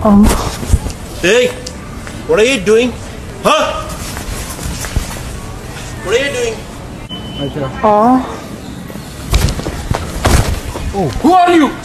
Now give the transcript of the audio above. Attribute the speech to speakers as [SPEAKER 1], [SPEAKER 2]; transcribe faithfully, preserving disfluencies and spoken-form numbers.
[SPEAKER 1] Um.
[SPEAKER 2] Hey, what are you doing? Huh? What are you doing?
[SPEAKER 1] Oh.
[SPEAKER 3] Oh, who are you?